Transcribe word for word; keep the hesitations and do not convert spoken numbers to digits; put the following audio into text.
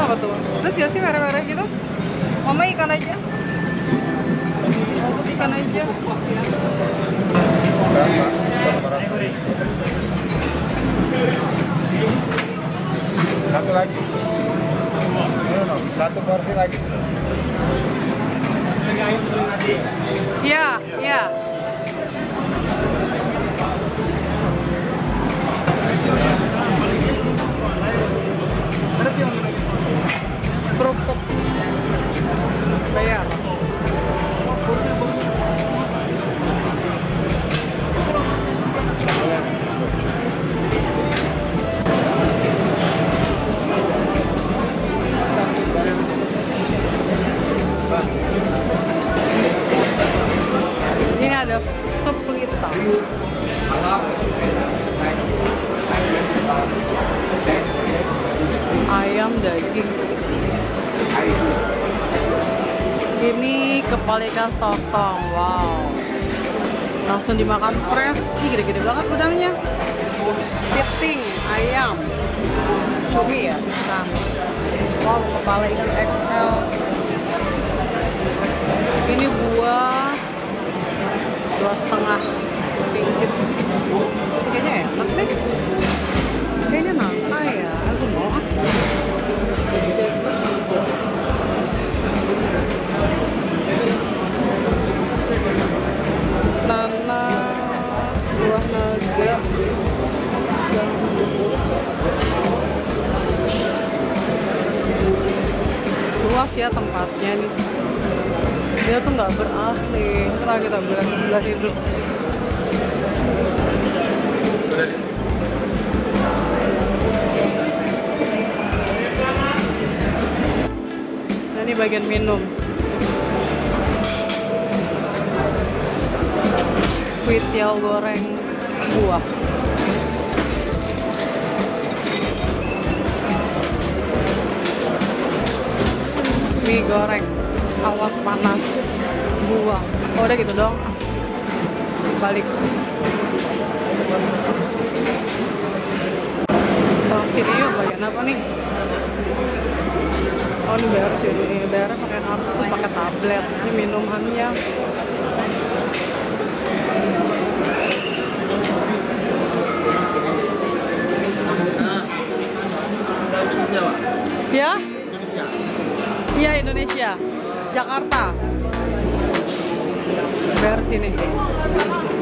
apa tuh? Terus gak sih merah-merah gitu? Mama ikan aja. Mama ikan aja. Satu lagi. Satu porsi lagi. Iya, iya. Kerupuk. Bayar. Ini ada sup pelita. Ayam daging. Ini kepala ikan sotong. Wow. Langsung dimakan fresh. Ih, gede-gede banget udangnya. Piting ayam. Cumi ya. Nah. Wow, kepala ikan X L. Ini buah dua setengah ringgit. Kayaknya enak deh. Kayaknya nangka ya. Aku mau ah. Nanas, buah naga. Luas ya tempatnya nih. Dia tuh nggak ber-A C. Kenapa kita bilang sebelah situ? Nah, ini bagian minum. Kuitiau goreng buah. Mie goreng. Awas panas. Buah. Oh, udah gitu dong. Balik. Oh, sini yuk bagian apa nih? Oh, ini bayar sini. Bayarnya pakai kartu terus pakai tablet. Ini minumannya. Ya? Iya, Indonesia. Jakarta. Bayar sini.